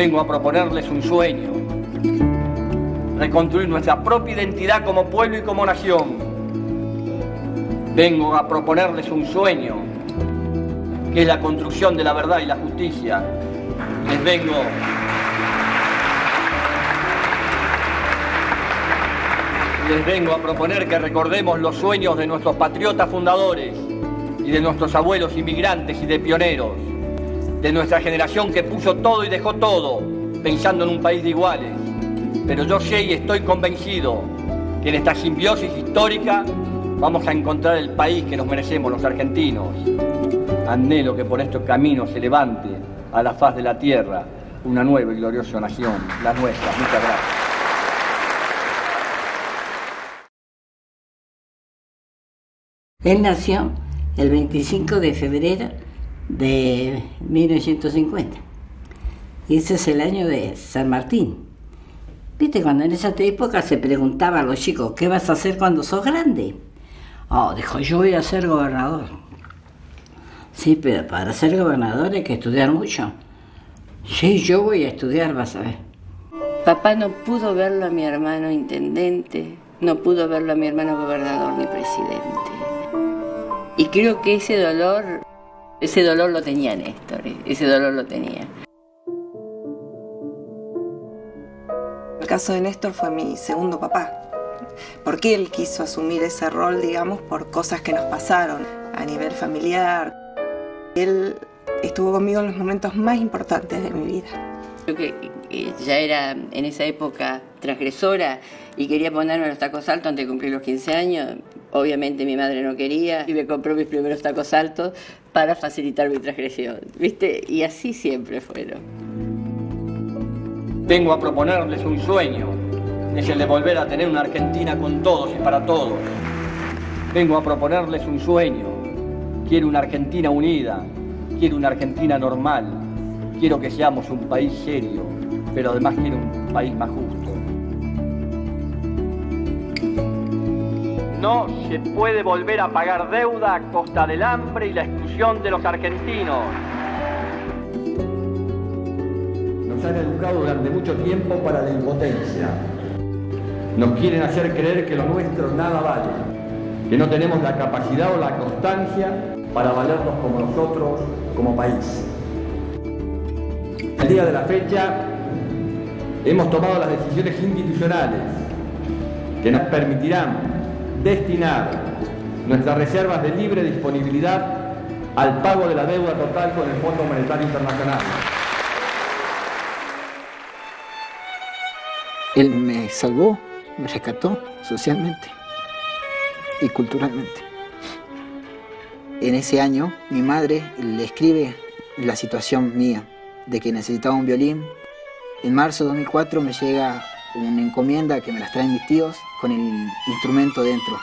Vengo a proponerles un sueño. Reconstruir nuestra propia identidad como pueblo y como nación. Vengo a proponerles un sueño, que es la construcción de la verdad y la justicia. Les vengo a proponer que recordemos los sueños de nuestros patriotas fundadores y de nuestros abuelos inmigrantes y de pioneros, de nuestra generación que puso todo y dejó todo, pensando en un país de iguales. Pero yo sé y estoy convencido que en esta simbiosis histórica vamos a encontrar el país que nos merecemos los argentinos. Anhelo que por estos caminos se levante a la faz de la tierra una nueva y gloriosa nación, la nuestra. Muchas gracias. Él nació el 25 de febrero de 1950. Y ese es el año de San Martín. Viste, cuando en esa época se preguntaba a los chicos, ¿qué vas a hacer cuando sos grande? Oh, dijo, yo voy a ser gobernador. Sí, pero para ser gobernador hay que estudiar mucho. Sí, yo voy a estudiar, vas a ver. Papá no pudo verlo a mi hermano intendente, no pudo verlo a mi hermano gobernador ni presidente. Y creo que ese dolor lo tenía Néstor, ese dolor lo tenía. El caso de Néstor fue mi segundo papá, porque él quiso asumir ese rol, digamos, por cosas que nos pasaron a nivel familiar. Él estuvo conmigo en los momentos más importantes de mi vida. Yo que ya era en esa época transgresora y quería ponerme los tacos altos antes de cumplir los 15 años. Obviamente mi madre no quería y me compró mis primeros tacos altos para facilitar mi transgresión, ¿viste? Y así siempre fueron. Vengo a proponerles un sueño, es el de volver a tener una Argentina con todos y para todos. Vengo a proponerles un sueño, quiero una Argentina unida, quiero una Argentina normal, quiero que seamos un país serio, pero además quiero un país más justo. No se puede volver a pagar deuda a costa del hambre y la exclusión de los argentinos. Nos han educado durante mucho tiempo para la impotencia. Nos quieren hacer creer que lo nuestro nada vale, que no tenemos la capacidad o la constancia para valernos como nosotros, como país. El día de la fecha hemos tomado las decisiones institucionales que nos permitirán destinar nuestras reservas de libre disponibilidad al pago de la deuda total con el Fondo Monetario Internacional. Él me salvó, me rescató socialmente y culturalmente. En ese año, mi madre le escribe la situación mía, de que necesitaba un violín. En marzo de 2004 me llega una encomienda que me las traen mis tíos con el instrumento dentro.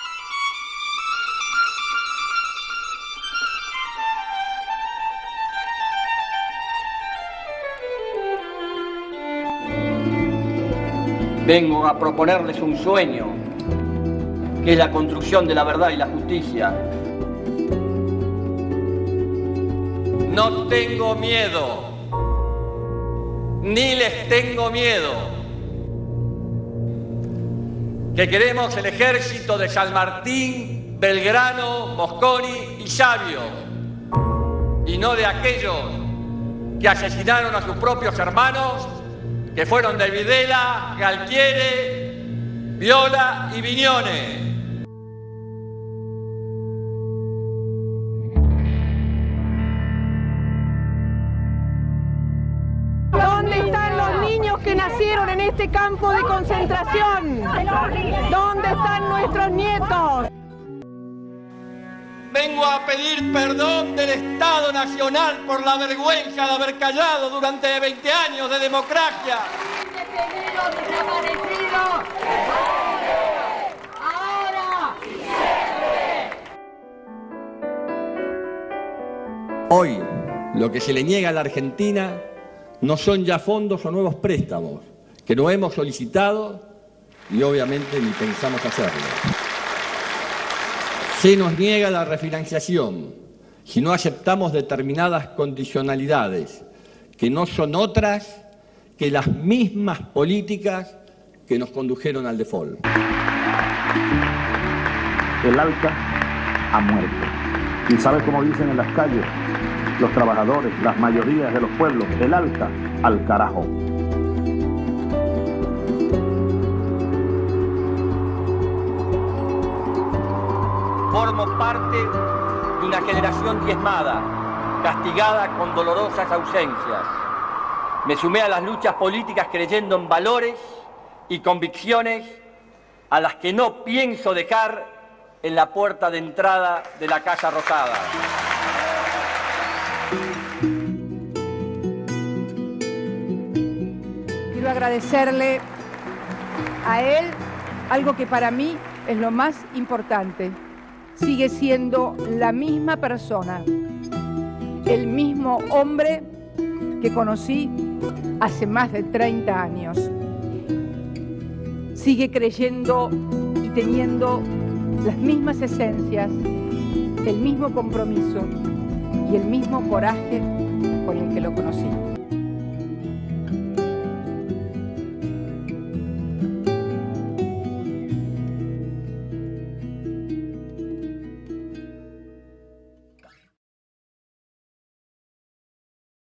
Vengo a proponerles un sueño, que es la construcción de la verdad y la justicia. No tengo miedo, ni les tengo miedo. Que queremos el ejército de San Martín, Belgrano, Mosconi y Sabio, y no de aquellos que asesinaron a sus propios hermanos, que fueron de Videla, Galtieri, Viola y Viñones. ¿Dónde están los niños que nacieron en este campo de concentración? ¿Dónde están nuestros nietos? Vengo a pedir perdón del Estado Nacional por la vergüenza de haber callado durante 20 años de democracia. ¡Detenidos, desaparecidos! ¡Ahora! Hoy, lo que se le niega a la Argentina no son ya fondos o nuevos préstamos, que no hemos solicitado y obviamente ni pensamos hacerlo. Se nos niega la refinanciación si no aceptamos determinadas condicionalidades, que no son otras que las mismas políticas que nos condujeron al default. El ALCA ha muerto. ¿Y sabes cómo dicen en las calles los trabajadores, las mayorías de los pueblos? El ALCA al carajo. Formo parte de una generación diezmada, castigada con dolorosas ausencias. Me sumé a las luchas políticas creyendo en valores y convicciones a las que no pienso dejar en la puerta de entrada de la Casa Rosada. Quiero agradecerle a él algo que para mí es lo más importante. Sigue siendo la misma persona, el mismo hombre que conocí hace más de 30 años. Sigue creyendo y teniendo las mismas esencias, el mismo compromiso y el mismo coraje con el que lo conocí.